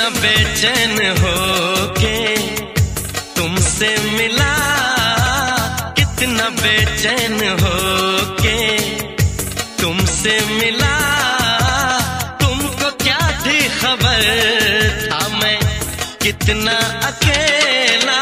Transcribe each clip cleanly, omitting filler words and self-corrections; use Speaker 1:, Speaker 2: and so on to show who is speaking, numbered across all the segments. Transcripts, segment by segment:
Speaker 1: बेचैन हो के तुमसे मिला, कितना बेचैन हो के तुमसे मिला। तुमको क्या थी खबर था मैं कितना अकेला।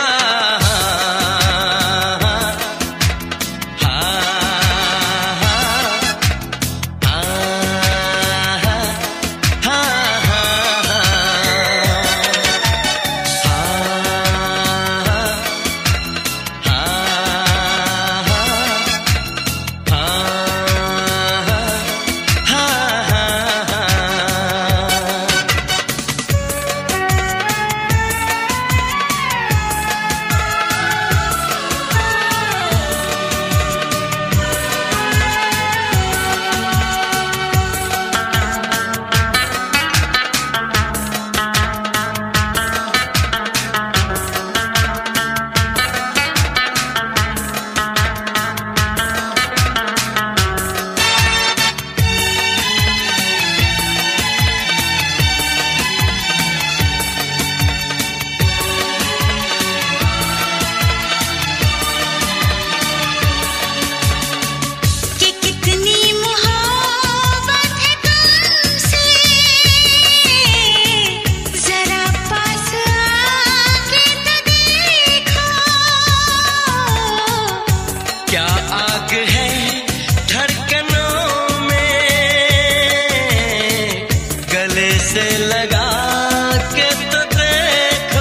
Speaker 1: से लगा के तो देखो,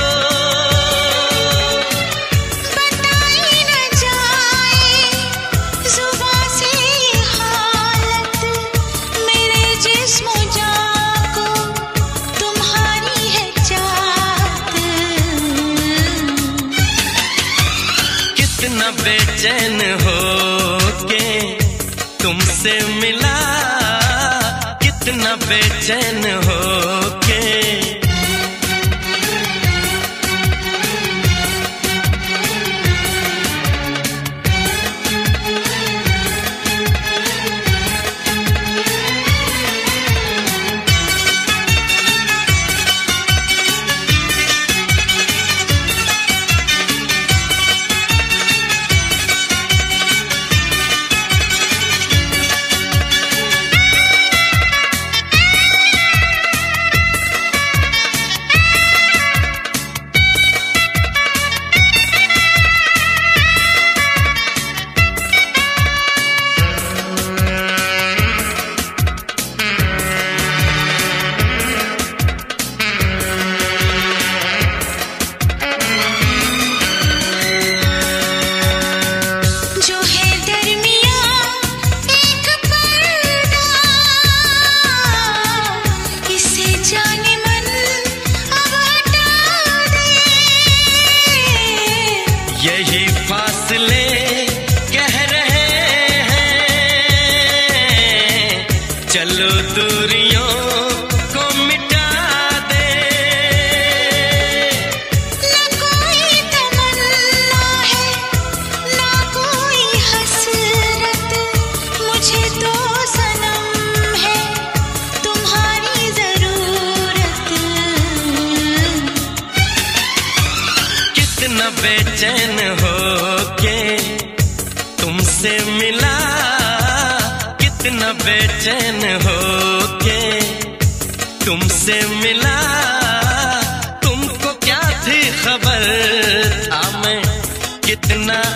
Speaker 2: बताई न जाए जुबां से हालत मेरे जिस्म जान को तुम्हारी है चाहत।
Speaker 1: कितना बेचैन हो के तुमसे मिला, कितना बेचैन हो के। यही फासले कह रहे हैं, चलो दूरियों को मिटा दे।
Speaker 2: ना कोई तमन्ना है ना कोई हसरत, मुझे तो सनम है तुम्हारी जरूरत।
Speaker 1: कितना बेचैन हो के तुमसे मिला, कितना बेचैन हो के तुमसे मिला। तुमको क्या थी खबर था मैं कितना